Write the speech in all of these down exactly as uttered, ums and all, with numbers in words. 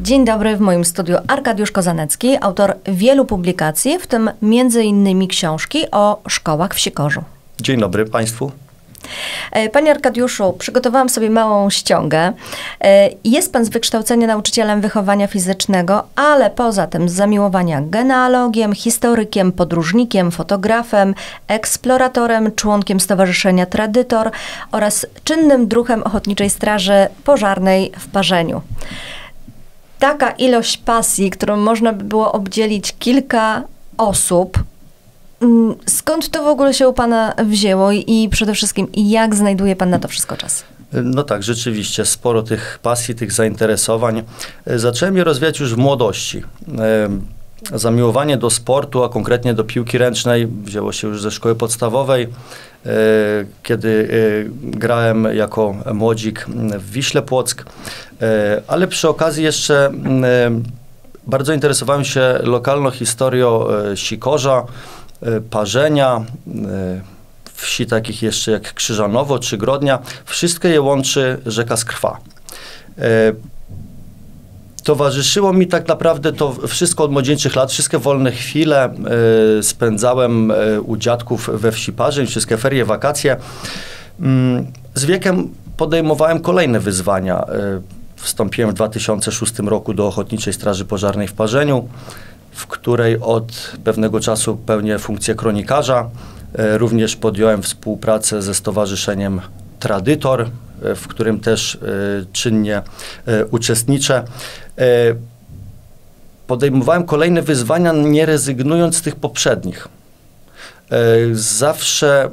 Dzień dobry, w moim studiu Arkadiusz Kozanecki, autor wielu publikacji, w tym między innymi książki o szkołach w Sikorzu. Dzień dobry Państwu. Panie Arkadiuszu, przygotowałam sobie małą ściągę. Jest Pan z wykształcenia nauczycielem wychowania fizycznego, ale poza tym z zamiłowania genealogiem, historykiem, podróżnikiem, fotografem, eksploratorem, członkiem Stowarzyszenia Tradytor oraz czynnym druhem Ochotniczej Straży Pożarnej w Parzeniu. Taka ilość pasji, którą można by było obdzielić kilka osób. Skąd to w ogóle się u Pana wzięło i przede wszystkim jak znajduje Pan na to wszystko czas? No tak, rzeczywiście, sporo tych pasji, tych zainteresowań. Zacząłem je rozwijać już w młodości. Zamiłowanie do sportu, a konkretnie do piłki ręcznej, wzięło się już ze szkoły podstawowej, kiedy grałem jako młodzik w Wiśle Płock, ale przy okazji jeszcze bardzo interesowałem się lokalną historią Sikorza, Parzenia, wsi takich jeszcze jak Krzyżanowo czy Grodnia. Wszystkie je łączy rzeka Skrwa. Towarzyszyło mi tak naprawdę to wszystko od młodzieńczych lat. Wszystkie wolne chwile spędzałem u dziadków we wsi Parzeń, wszystkie ferie, wakacje. Z wiekiem podejmowałem kolejne wyzwania. Wstąpiłem w dwa tysiące szóstym roku do Ochotniczej Straży Pożarnej w Parzeniu, w której od pewnego czasu pełnię funkcję kronikarza. Również podjąłem współpracę ze Stowarzyszeniem Tradytor, w którym też czynnie uczestniczę. Podejmowałem kolejne wyzwania, nie rezygnując z tych poprzednich. Zawsze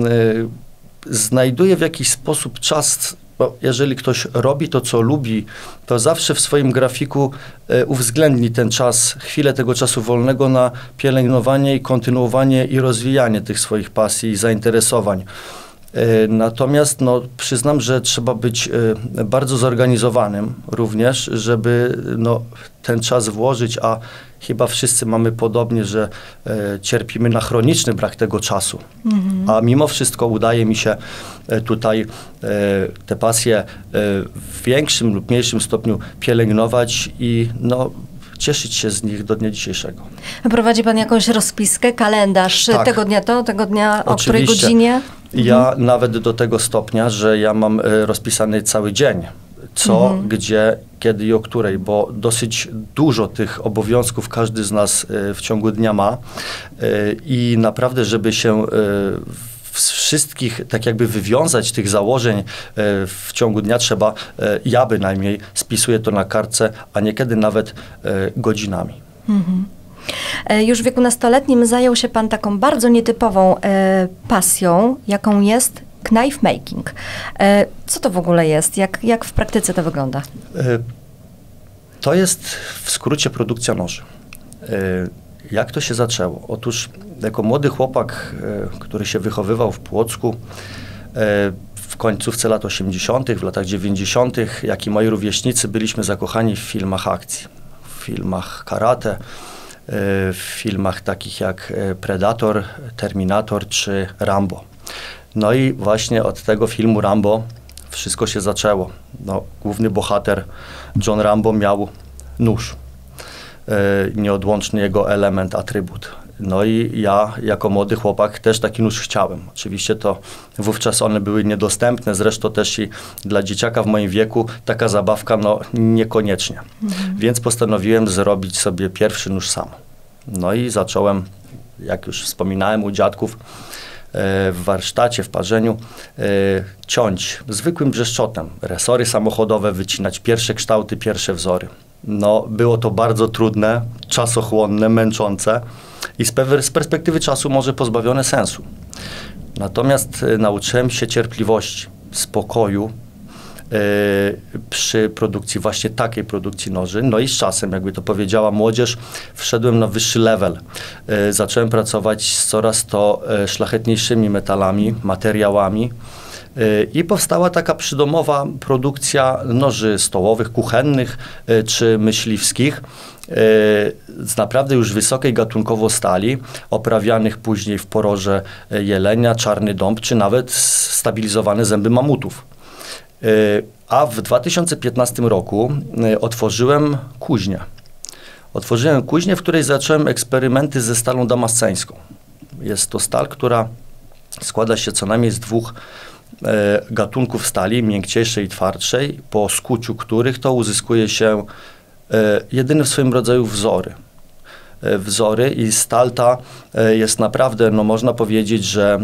znajduję w jakiś sposób czas. Bo jeżeli ktoś robi to, co lubi, to zawsze w swoim grafiku e, uwzględni ten czas, chwilę tego czasu wolnego na pielęgnowanie i kontynuowanie i rozwijanie tych swoich pasji i zainteresowań. E, natomiast no, przyznam, że trzeba być e, bardzo zorganizowanym również, żeby no, ten czas włożyć, a chyba wszyscy mamy podobnie, że e, cierpimy na chroniczny brak tego czasu. Mhm. A mimo wszystko udaje mi się e, tutaj e, te pasje e, w większym lub mniejszym stopniu pielęgnować i no, cieszyć się z nich do dnia dzisiejszego. Prowadzi Pan jakąś rozpiskę, kalendarz, tak. tego dnia to, tego dnia, o Oczywiście. której godzinie? Ja mhm. nawet do tego stopnia, że ja mam e, rozpisany cały dzień. Co, mhm. gdzie, kiedy i o której, bo dosyć dużo tych obowiązków każdy z nas y, w ciągu dnia ma y, i naprawdę, żeby się y, z wszystkich tak jakby wywiązać tych założeń y, w ciągu dnia trzeba, y, ja bynajmniej spisuję to na kartce, a niekiedy nawet y, godzinami. Mhm. Już w wieku nastoletnim zajął się Pan taką bardzo nietypową y, pasją, jaką jest knife making. Co to w ogóle jest? Jak, jak w praktyce to wygląda? To jest w skrócie produkcja noży. Jak to się zaczęło? Otóż jako młody chłopak, który się wychowywał w Płocku w końcówce lat osiemdziesiątych, w latach dziewięćdziesiątych, jak i moi rówieśnicy byliśmy zakochani w filmach akcji. W filmach karate, w filmach takich jak Predator, Terminator czy Rambo. No i właśnie od tego filmu Rambo wszystko się zaczęło. No, główny bohater John Rambo miał nóż. Yy, nieodłączny jego element, atrybut. No i ja jako młody chłopak też taki nóż chciałem. Oczywiście to wówczas one były niedostępne, zresztą też i dla dzieciaka w moim wieku taka zabawka no niekoniecznie. Mhm. Więc postanowiłem zrobić sobie pierwszy nóż sam. No i zacząłem, jak już wspominałem, u dziadków w warsztacie, w parzeniu, ciąć zwykłym brzeszczotem, resory samochodowe, wycinać pierwsze kształty, pierwsze wzory. No, było to bardzo trudne, czasochłonne, męczące i z, z perspektywy czasu może pozbawione sensu. Natomiast nauczyłem się cierpliwości, spokoju yy, przy produkcji, właśnie takiej produkcji noży. No i z czasem, jakby to powiedziała młodzież, wszedłem na wyższy level. Yy, zacząłem pracować z coraz to yy, szlachetniejszymi metalami, materiałami. I powstała taka przydomowa produkcja noży stołowych, kuchennych czy myśliwskich z naprawdę już wysokiej gatunkowo stali, oprawianych później w poroże jelenia, czarny dąb, czy nawet stabilizowane zęby mamutów. A w dwa tysiące piętnastym roku otworzyłem kuźnię. Otworzyłem kuźnię, w której zacząłem eksperymenty ze stalą damasceńską. Jest to stal, która składa się co najmniej z dwóch e, gatunków stali, miękciejszej i twardszej, po skuciu których to uzyskuje się e, jedyny w swoim rodzaju wzory. E, wzory i stal ta e, jest naprawdę, no można powiedzieć, że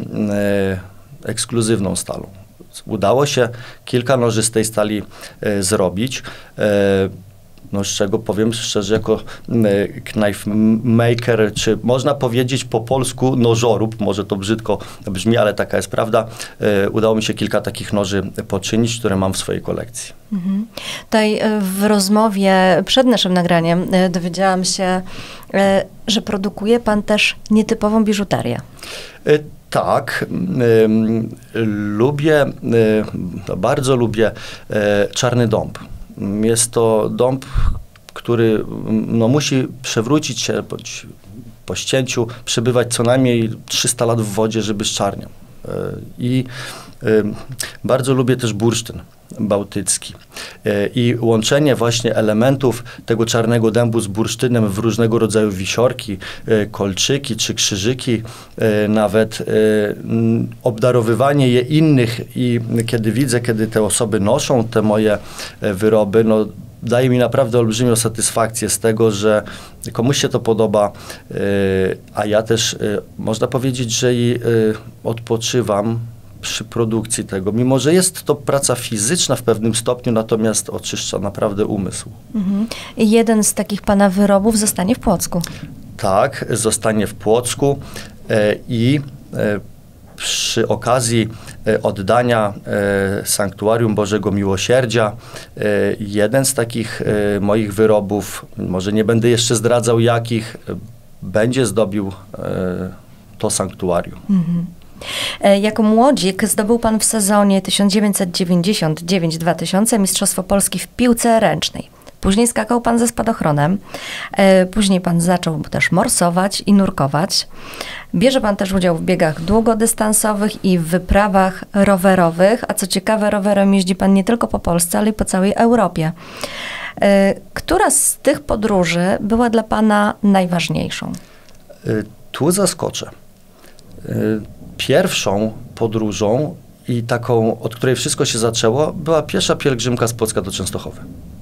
e, ekskluzywną stalą. Udało się kilka noży z tej stali e, zrobić. E, No, z czego powiem szczerze, jako knife maker, czy można powiedzieć po polsku nożorób, może to brzydko brzmi, ale taka jest prawda. E, udało mi się kilka takich noży poczynić, które mam w swojej kolekcji. Mhm. Tutaj w rozmowie przed naszym nagraniem dowiedziałam się, że produkuje pan też nietypową biżuterię. E, Tak, y, y, lubię, y, bardzo lubię y, czarny dąb. Jest to dąb, który no, musi przewrócić się, bądź po ścięciu przebywać co najmniej trzysta lat w wodzie, żeby zczarniał. Y, I y, bardzo lubię też bursztyn bałtycki. Y, I łączenie właśnie elementów tego czarnego dębu z bursztynem w różnego rodzaju wisiorki, y, kolczyki czy krzyżyki, y, nawet y, obdarowywanie je innych i kiedy widzę, kiedy te osoby noszą te moje y, wyroby, no daje mi naprawdę olbrzymią satysfakcję z tego, że komuś się to podoba, y, a ja też y, można powiedzieć, że i y, odpoczywam przy produkcji tego, mimo że jest to praca fizyczna w pewnym stopniu, natomiast oczyszcza naprawdę umysł. Mhm. I jeden z takich pana wyrobów zostanie w Płocku. Tak, zostanie w Płocku e, i e, przy okazji e, oddania e, Sanktuarium Bożego Miłosierdzia e, jeden z takich e, moich wyrobów, może nie będę jeszcze zdradzał jakich, e, będzie zdobił e, to sanktuarium. Mhm. Jako młodzik zdobył pan w sezonie tysiąc dziewięćset dziewięćdziesiąt dziewięć dwa tysiące Mistrzostwo Polski w piłce ręcznej. Później skakał pan ze spadochronem. Później pan zaczął też morsować i nurkować. Bierze pan też udział w biegach długodystansowych i w wyprawach rowerowych. A co ciekawe, rowerem jeździ pan nie tylko po Polsce, ale i po całej Europie. Która z tych podróży była dla pana najważniejszą? Tu zaskoczę. Pierwszą podróżą i taką, od której wszystko się zaczęło, była pierwsza pielgrzymka z Płocka do Częstochowy.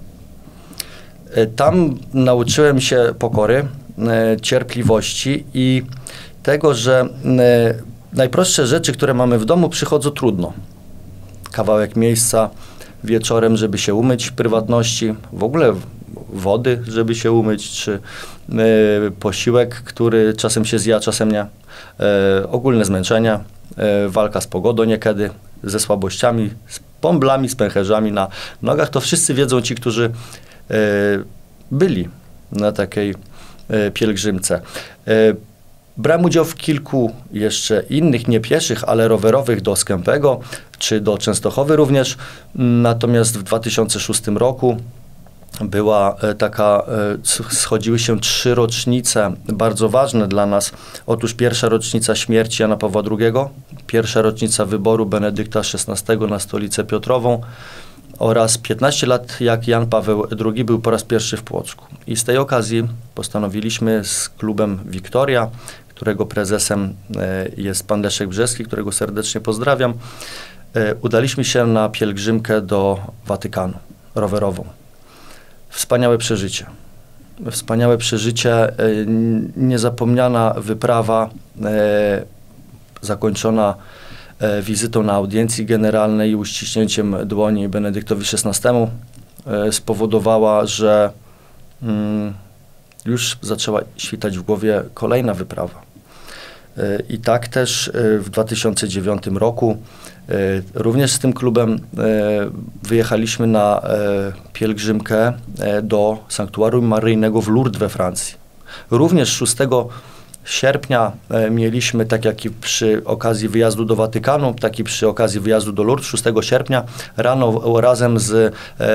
Tam nauczyłem się pokory, cierpliwości i tego, że najprostsze rzeczy, które mamy w domu, przychodzą trudno. Kawałek miejsca wieczorem, żeby się umyć w prywatności, w ogóle wody, żeby się umyć, czy posiłek, który czasem się zja, czasem nie. E, ogólne zmęczenie, e, walka z pogodą niekiedy, ze słabościami, z bąblami, z pęcherzami na nogach. To wszyscy wiedzą ci, którzy e, byli na takiej e, pielgrzymce. E, brałem udział w kilku jeszcze innych, nie pieszych, ale rowerowych do Skępego, czy do Częstochowy również. Natomiast w dwa tysiące szóstym roku była taka, schodziły się trzy rocznice bardzo ważne dla nas. Otóż pierwsza rocznica śmierci Jana Pawła drugiego, pierwsza rocznica wyboru Benedykta szesnastego na stolicę Piotrową oraz piętnaście lat, jak Jan Paweł drugi był po raz pierwszy w Płocku. I z tej okazji postanowiliśmy z klubem Wiktoria, którego prezesem jest pan Leszek Brzeski, którego serdecznie pozdrawiam, udaliśmy się na pielgrzymkę do Watykanu rowerową. Wspaniałe przeżycie. Wspaniałe przeżycie, niezapomniana wyprawa, e, zakończona e, wizytą na audiencji generalnej i uściśnięciem dłoni Benedyktowi szesnastemu e, spowodowała, że mm, już zaczęła świtać w głowie kolejna wyprawa. E, I tak też e, w dwa tysiące dziewiątym roku również z tym klubem wyjechaliśmy na pielgrzymkę do Sanktuarium Maryjnego w Lourdes we Francji. Również szóstego sierpnia mieliśmy, tak jak i przy okazji wyjazdu do Watykanu, tak i przy okazji wyjazdu do Lourdes, szóstego sierpnia rano razem z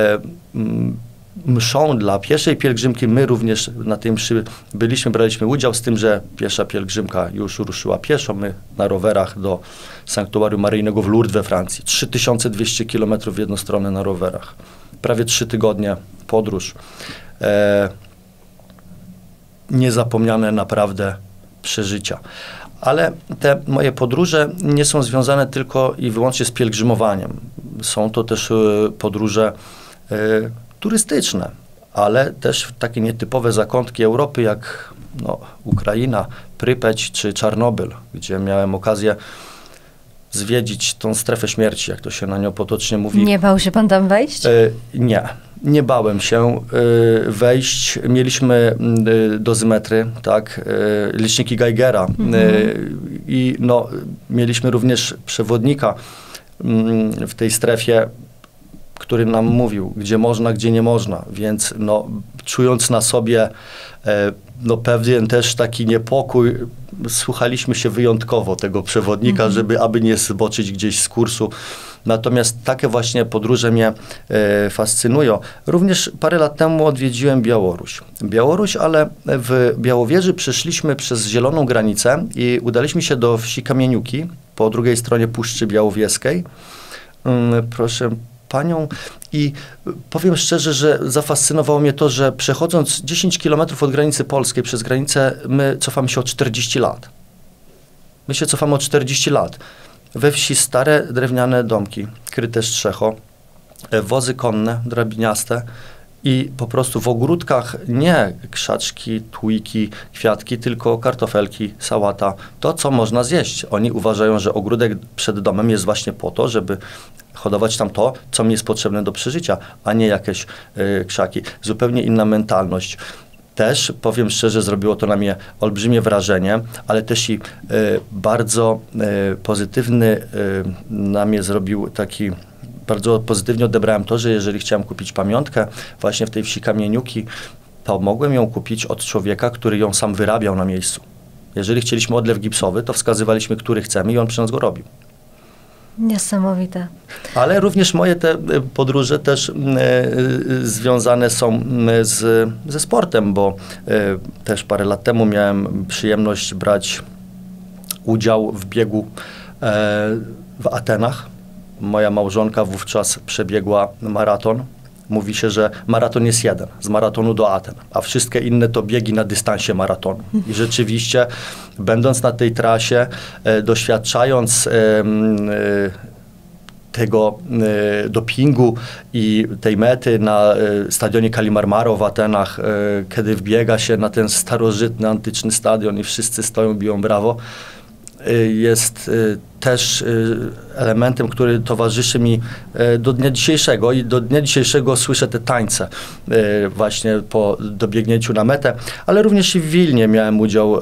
mszą dla pieszej pielgrzymki. My również na tej mszy byliśmy, braliśmy udział, z tym, że piesza pielgrzymka już ruszyła pieszo, my na rowerach do Sanktuarium Maryjnego w Lourdes we Francji. trzy tysiące dwieście kilometrów w jedną stronę na rowerach. Prawie trzy tygodnie podróż. e, niezapomniane naprawdę przeżycia. Ale te moje podróże nie są związane tylko i wyłącznie z pielgrzymowaniem. Są to też podróże e, turystyczne, ale też takie nietypowe zakątki Europy, jak no, Ukraina, Prypeć czy Czarnobyl, gdzie miałem okazję zwiedzić tą strefę śmierci, jak to się na nią potocznie mówi. Nie bał się pan tam wejść? E, nie, nie bałem się e, wejść. Mieliśmy e, dozymetry, tak, e, liczniki Geigera mhm. e, i no, mieliśmy również przewodnika m, w tej strefie, który nam mówił, gdzie można, gdzie nie można, więc no, czując na sobie e, no, pewien też taki niepokój, słuchaliśmy się wyjątkowo tego przewodnika, mm-hmm. żeby aby nie zboczyć gdzieś z kursu. Natomiast takie właśnie podróże mnie e, fascynują. Również parę lat temu odwiedziłem Białoruś. Białoruś, ale w Białowieży przeszliśmy przez zieloną granicę i udaliśmy się do wsi Kamieniuki, po drugiej stronie Puszczy Białowieskiej. Um, proszę panią i powiem szczerze, że zafascynowało mnie to, że przechodząc dziesięć kilometrów od granicy polskiej przez granicę, my cofamy się o czterdzieści lat. My się cofamy o czterdzieści lat. We wsi stare drewniane domki, kryte strzecho, wozy konne, drabiniaste i po prostu w ogródkach nie krzaczki, tujki, kwiatki, tylko kartofelki, sałata. To, co można zjeść. Oni uważają, że ogródek przed domem jest właśnie po to, żeby hodować tam to, co mi jest potrzebne do przeżycia, a nie jakieś y, krzaki. Zupełnie inna mentalność. Też, powiem szczerze, zrobiło to na mnie olbrzymie wrażenie, ale też i y, bardzo y, pozytywny y, na mnie zrobił taki, bardzo pozytywnie odebrałem to, że jeżeli chciałem kupić pamiątkę właśnie w tej wsi Kamieniuki, to mogłem ją kupić od człowieka, który ją sam wyrabiał na miejscu. Jeżeli chcieliśmy odlew gipsowy, to wskazywaliśmy, który chcemy i on przy nas go robił. Niesamowite. Ale również moje te podróże też e, związane są z, ze sportem, bo e, też parę lat temu miałem przyjemność brać udział w biegu e, w Atenach. Moja małżonka wówczas przebiegła maraton. Mówi się, że maraton jest jeden, z maratonu do Aten, a wszystkie inne to biegi na dystansie maratonu. I rzeczywiście, będąc na tej trasie, e, doświadczając e, e, tego e, dopingu i tej mety na e, stadionie Kalimarmaro w Atenach, e, kiedy wbiega się na ten starożytny, antyczny stadion i wszyscy stoją, biją brawo, jest też elementem, który towarzyszy mi do dnia dzisiejszego i do dnia dzisiejszego słyszę te tańce właśnie po dobiegnięciu na metę, ale również i w Wilnie miałem udział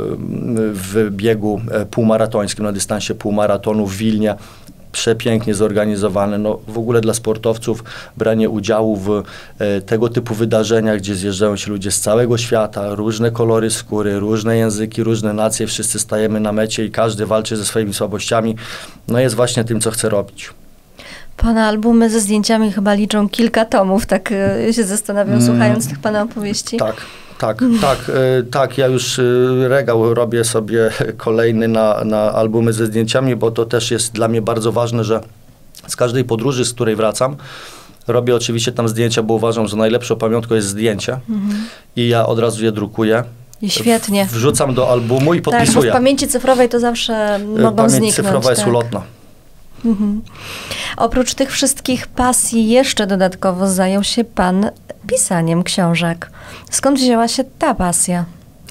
w biegu półmaratońskim, na dystansie półmaratonu w Wilnie. Przepięknie zorganizowane. No, w ogóle dla sportowców branie udziału w e, tego typu wydarzeniach, gdzie zjeżdżają się ludzie z całego świata, różne kolory skóry, różne języki, różne nacje, wszyscy stajemy na mecie i każdy walczy ze swoimi słabościami, no jest właśnie tym, co chce robić. Pana albumy ze zdjęciami chyba liczą kilka tomów, tak y, się zastanawiam, mm, słuchając tych pana opowieści. Tak. Tak, tak, y, tak. Ja już y, regał robię sobie kolejny na, na albumy ze zdjęciami, bo to też jest dla mnie bardzo ważne, że z każdej podróży, z której wracam, robię oczywiście tam zdjęcia, bo uważam, że najlepszą pamiątką jest zdjęcie mhm. i ja od razu je drukuję. I świetnie. W, wrzucam do albumu i podpisuję. Tak, bo w pamięci cyfrowej to zawsze mogą Pamięć zniknąć. cyfrowa jest tak. ulotna. Mhm. Oprócz tych wszystkich pasji jeszcze dodatkowo zajął się pan pisaniem książek. Skąd wzięła się ta pasja?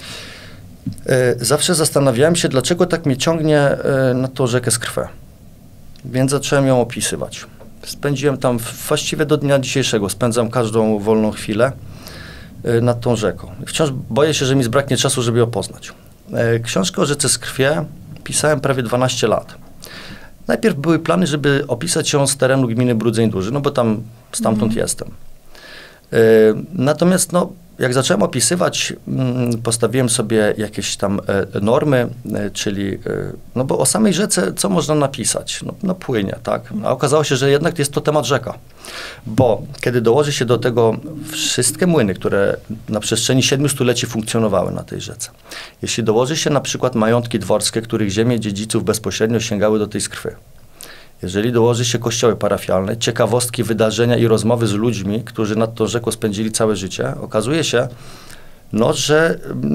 Zawsze zastanawiałem się, dlaczego tak mnie ciągnie na tą rzekę Skrwę. Więc zacząłem ją opisywać. Spędziłem tam właściwie do dnia dzisiejszego. Spędzam każdą wolną chwilę nad tą rzeką. Wciąż boję się, że mi zbraknie czasu, żeby ją poznać. Książkę o rzece Skrwie pisałem prawie dwanaście lat. Najpierw były plany, żeby opisać ją z terenu gminy Brudzeń Duży, no bo tam stamtąd mm. jestem. Y, natomiast no, jak zacząłem opisywać, y, postawiłem sobie jakieś tam y, normy, y, czyli, y, no bo o samej rzece co można napisać? No, no płynie, tak? A okazało się, że jednak jest to temat rzeka. Bo kiedy dołoży się do tego wszystkie młyny, które na przestrzeni siedmiu stuleci funkcjonowały na tej rzece, jeśli dołoży się na przykład majątki dworskie, których ziemie dziedziców bezpośrednio sięgały do tej Skrwy, Jeżeli dołoży się kościoły parafialne, ciekawostki, wydarzenia i rozmowy z ludźmi, którzy nad tą rzeką spędzili całe życie, okazuje się, no, że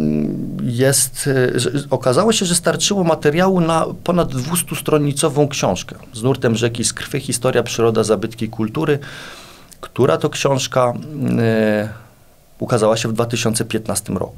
jest, że okazało się, że starczyło materiału na ponad dwustostronicową książkę z nurtem rzeki z krwi, historia, przyroda, zabytki kultury, która to książka y, ukazała się w dwa tysiące piętnastym roku.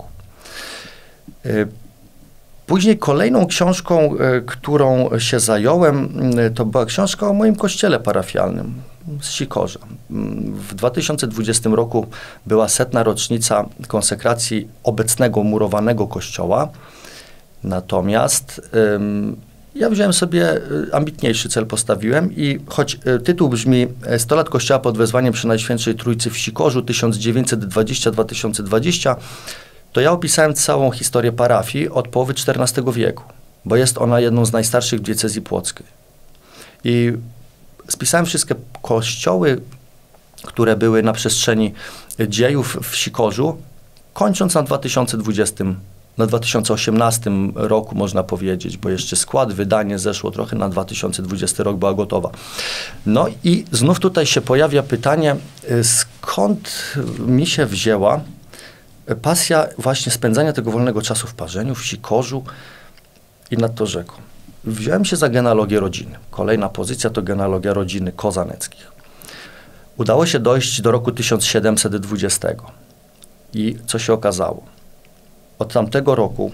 Y, Później kolejną książką, y, którą się zająłem, y, to była książka o moim kościele parafialnym z Sikorza. W dwa tysiące dwudziestym roku była setna rocznica konsekracji obecnego murowanego kościoła. Natomiast y, ja wziąłem sobie ambitniejszy cel, postawiłem i choć y, tytuł brzmi sto lat Kościoła pod wezwaniem przy Najświętszej Trójcy w Sikorzu tysiąc dziewięćset dwudziesty do dwa tysiące dwudziestego, to ja opisałem całą historię parafii od połowy czternastego wieku, bo jest ona jedną z najstarszych w diecezji płockiej. I spisałem wszystkie kościoły, które były na przestrzeni dziejów w Sikorzu, kończąc na dwa tysiące dwudziestym, na dwa tysiące osiemnastym roku, można powiedzieć, bo jeszcze skład, wydanie zeszło trochę, na dwa tysiące dwudziesty rok była gotowa. No i znów tutaj się pojawia pytanie, skąd mi się wzięła pasja właśnie spędzania tego wolnego czasu w parzeniu, w Sikorzu i nad tą rzeką. Wziąłem się za genealogię rodziny. Kolejna pozycja to genealogia rodziny Kozaneckich. Udało się dojść do roku tysiąc siedemset dwudziestego. I co się okazało? Od tamtego roku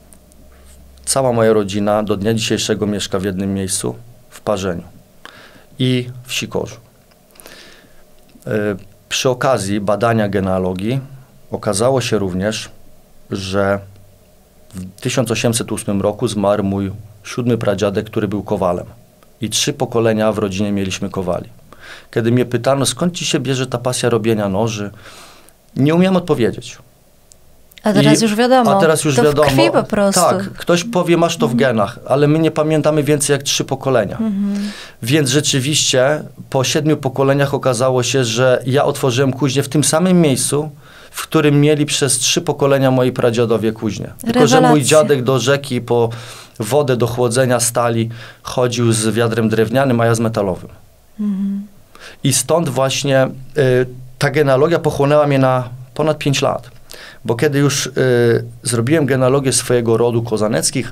cała moja rodzina do dnia dzisiejszego mieszka w jednym miejscu, w Parzeniu i w Sikorzu. Yy, przy okazji badania genealogii okazało się również, że w tysiąc osiemset ósmym roku zmarł mój siódmy pradziadek, który był kowalem. I trzy pokolenia w rodzinie mieliśmy kowali. Kiedy mnie pytano, skąd ci się bierze ta pasja robienia noży, nie umiałem odpowiedzieć. A teraz I, już wiadomo. A teraz już to wiadomo. W krwi po prostu. Tak, ktoś powie, masz to w genach, ale my nie pamiętamy więcej jak trzy pokolenia. Mhm. Więc rzeczywiście po siedmiu pokoleniach okazało się, że ja otworzyłem kuźnię w tym samym miejscu, w którym mieli przez trzy pokolenia moi pradziadowie kuźnię. Tylko że mój dziadek do rzeki po wodę do chłodzenia stali chodził z wiadrem drewnianym, a ja z metalowym. Mhm. I stąd właśnie y, ta genealogia pochłonęła mnie na ponad pięć lat. Bo kiedy już y, zrobiłem genealogię swojego rodu Kozaneckich,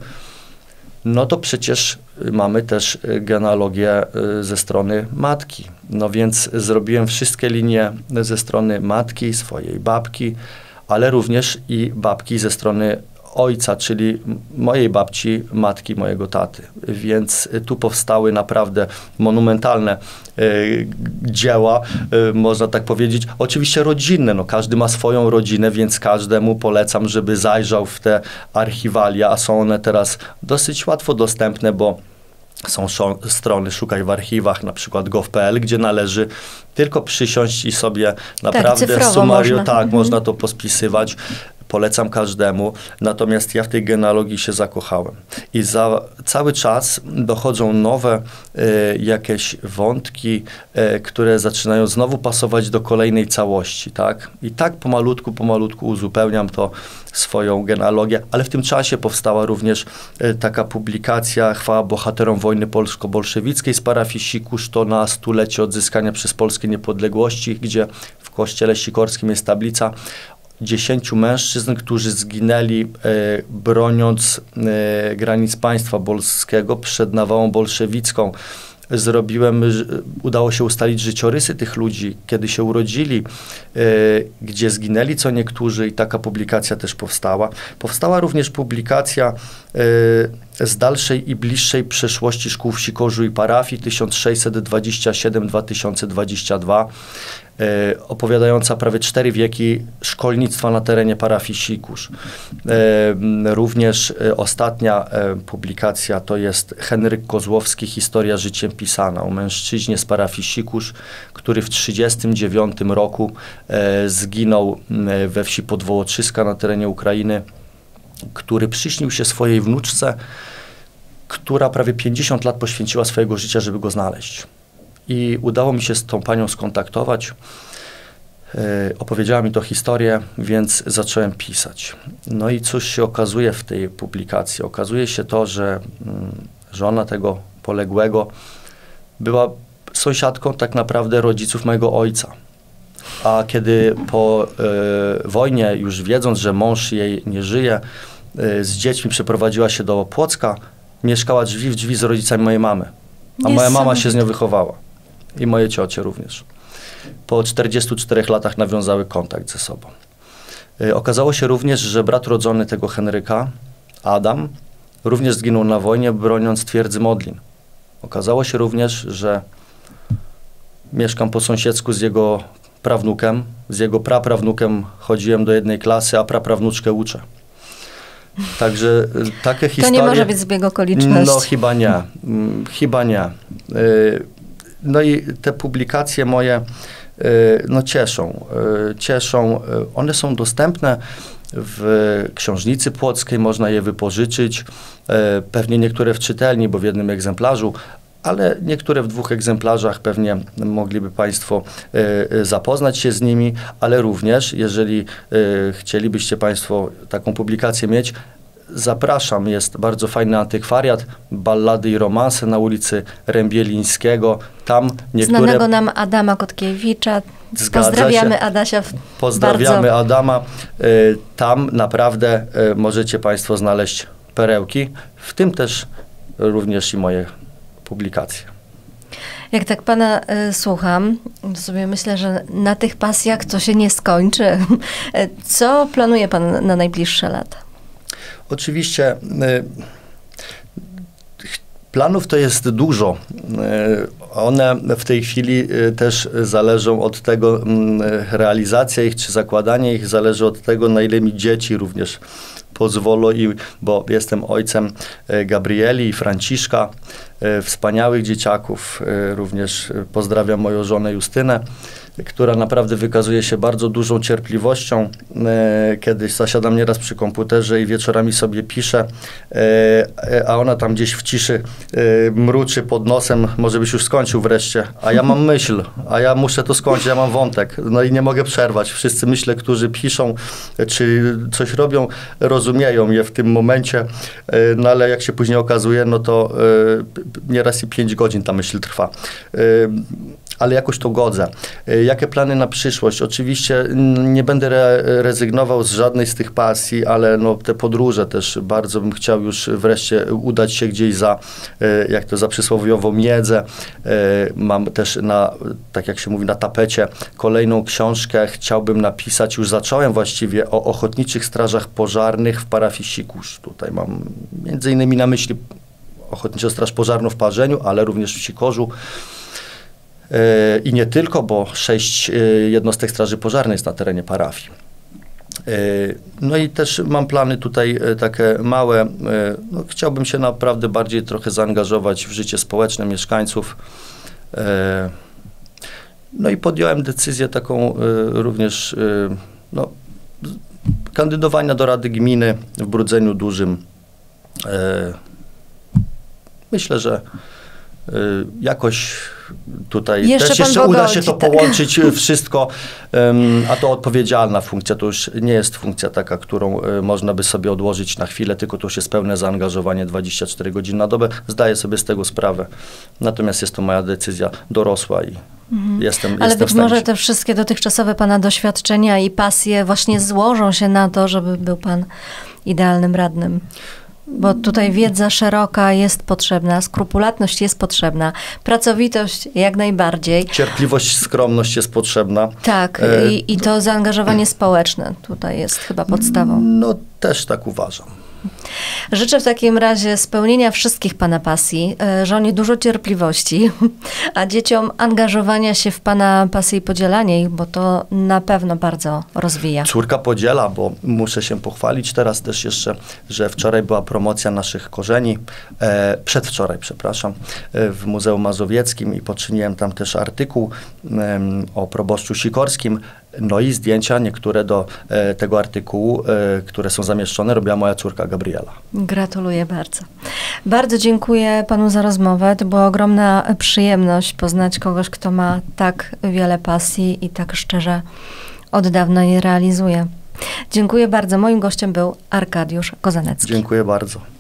no to przecież mamy też genealogię y, ze strony matki. No więc zrobiłem wszystkie linie ze strony matki, swojej babki, ale również i babki ze strony ojca, czyli mojej babci, matki mojego taty. Więc tu powstały naprawdę monumentalne y, dzieła, y, można tak powiedzieć. Oczywiście rodzinne, no każdy ma swoją rodzinę, więc każdemu polecam, żeby zajrzał w te archiwalia, a są one teraz dosyć łatwo dostępne, bo są strony Szukaj w archiwach, na przykład gov kropka p l, gdzie należy tylko przysiąść i sobie naprawdę tak, sumarium, można. tak, mhm. można to pospisywać. Polecam każdemu, natomiast ja w tej genealogii się zakochałem. I za cały czas dochodzą nowe y, jakieś wątki, y, które zaczynają znowu pasować do kolejnej całości, tak? I tak pomalutku, pomalutku uzupełniam to swoją genealogię, ale w tym czasie powstała również y, taka publikacja Chwała bohaterom wojny polsko-bolszewickiej z parafii Sikorz, to na stulecie odzyskania przez Polskę niepodległości, gdzie w kościele sikorskim jest tablica dziesięciu mężczyzn, którzy zginęli e, broniąc e, granic państwa polskiego przed nawałą bolszewicką. Zrobiłem, udało się ustalić życiorysy tych ludzi, kiedy się urodzili, e, gdzie zginęli co niektórzy i taka publikacja też powstała. Powstała również publikacja e, z dalszej i bliższej przeszłości szkół w Sikorzu i parafii tysiąc sześćset dwadzieścia siedem do dwa tysiące dwadzieścia dwa, e, opowiadająca prawie cztery wieki szkolnictwa na terenie parafii Sikorz. E, również e, ostatnia e, publikacja to jest Henryk Kozłowski, Historia życiem pisana, o mężczyźnie z parafii Sikorz, który w trzydziestym dziewiątym roku e, zginął e, we wsi Podwołoczyska na terenie Ukrainy, który przyśnił się swojej wnuczce, która prawie pięćdziesiąt lat poświęciła swojego życia, żeby go znaleźć. I udało mi się z tą panią skontaktować. Yy, opowiedziała mi to historię, więc zacząłem pisać. No i cóż się okazuje w tej publikacji? Okazuje się to, że yy, żona tego poległego była sąsiadką tak naprawdę rodziców mojego ojca. A kiedy po e, wojnie, już wiedząc, że mąż jej nie żyje, e, z dziećmi przeprowadziła się do Płocka, mieszkała drzwi w drzwi z rodzicami mojej mamy. A moja mama się z nią wychowała. I moje ciocie również. Po czterdziestu czterech latach nawiązały kontakt ze sobą. E, okazało się również, że brat rodzony tego Henryka, Adam, również zginął na wojnie, broniąc twierdzy Modlin. Okazało się również, że mieszkam po sąsiedzku z jego prawnukiem. Z jego praprawnukiem chodziłem do jednej klasy, a praprawnuczkę uczę. Także takie historie... To nie może być zbieg okoliczności. No chyba nie. Chyba nie. No i te publikacje moje no cieszą. Cieszą. One są dostępne w książnicy płockiej, można je wypożyczyć. Pewnie niektóre w czytelni, bo w jednym egzemplarzu, ale niektóre w dwóch egzemplarzach pewnie mogliby Państwo y, zapoznać się z nimi, ale również, jeżeli y, chcielibyście Państwo taką publikację mieć, zapraszam, jest bardzo fajny antykwariat, Ballady i romanse na ulicy Rębielińskiego. Tam niektóre... Znanego nam Adama Kotkiewicza. Pozdrawiamy się. Adasia. Pozdrawiamy bardzo. Adama. Y, tam naprawdę y, możecie Państwo znaleźć perełki, w tym też również i moje publikacje. Jak tak pana y, słucham, to sobie myślę, że na tych pasjach to się nie skończy. Co planuje pan na najbliższe lata? Oczywiście y, planów to jest dużo. Y, one w tej chwili y, też zależą od tego, y, realizacja ich czy zakładanie ich zależy od tego, na ile mi dzieci również pozwolą, i, bo jestem ojcem Gabrieli i Franciszka, wspaniałych dzieciaków. Również pozdrawiam moją żonę Justynę, która naprawdę wykazuje się bardzo dużą cierpliwością. Kiedyś zasiadam nieraz przy komputerze i wieczorami sobie piszę, a ona tam gdzieś w ciszy mruczy pod nosem, może byś już skończył wreszcie, a ja mam myśl, a ja muszę to skończyć, ja mam wątek, no i nie mogę przerwać. Wszyscy, myślę, którzy piszą, czy coś robią, rozumieją je w tym momencie, no ale jak się później okazuje, no to nieraz i pięć godzin ta myśl trwa. Ale jakoś to godzę. Jakie plany na przyszłość? Oczywiście nie będę re rezygnował z żadnej z tych pasji, ale no, te podróże też bardzo bym chciał już wreszcie udać się gdzieś za, jak to za przysłowiową miedzę. Mam też na, tak jak się mówi, na tapecie kolejną książkę. Chciałbym napisać, już zacząłem właściwie, o ochotniczych strażach pożarnych w parafii Sikusz. Tutaj mam między innymi na myśli Ochotniczą Straż Pożarną w Parzeniu, ale również w Sikorzu. I nie tylko, bo sześć jednostek straży pożarnej jest na terenie parafii. No i też mam plany tutaj takie małe. No, chciałbym się naprawdę bardziej trochę zaangażować w życie społeczne mieszkańców. No i podjąłem decyzję taką również no, kandydowania do Rady Gminy w Brudzeniu Dużym. Myślę, że jakoś tutaj jeszcze też jeszcze pogodzi, uda się to tak. połączyć wszystko, um, a to odpowiedzialna funkcja, to już nie jest funkcja taka, którą y, można by sobie odłożyć na chwilę, tylko to już jest pełne zaangażowanie dwadzieścia cztery godziny na dobę. Zdaję sobie z tego sprawę. Natomiast jest to moja decyzja dorosła i mhm. jestem Ale jestem być może te wszystkie dotychczasowe pana doświadczenia i pasje właśnie złożą się na to, żeby był pan idealnym radnym. Bo tutaj wiedza szeroka jest potrzebna, skrupulatność jest potrzebna, pracowitość jak najbardziej. Cierpliwość, skromność jest potrzebna. Tak, e, i, i to zaangażowanie społeczne tutaj jest chyba podstawą. No, też tak uważam. Życzę w takim razie spełnienia wszystkich pana pasji, żonie dużo cierpliwości, a dzieciom angażowania się w pana pasję i podzielanie ich, bo to na pewno bardzo rozwija. Córka podziela, bo muszę się pochwalić teraz też jeszcze, że wczoraj była promocja naszych korzeni, e, przedwczoraj, przepraszam, e, w Muzeum Mazowieckim i poczyniłem tam też artykuł e, o proboszczu Sikorskim. No i zdjęcia niektóre do e, tego artykułu, e, które są zamieszczone, robiła moja córka Gabriela. Gratuluję bardzo. Bardzo dziękuję panu za rozmowę. To była ogromna przyjemność poznać kogoś, kto ma tak wiele pasji i tak szczerze od dawna je realizuje. Dziękuję bardzo. Moim gościem był Arkadiusz Kozanecki. Dziękuję bardzo.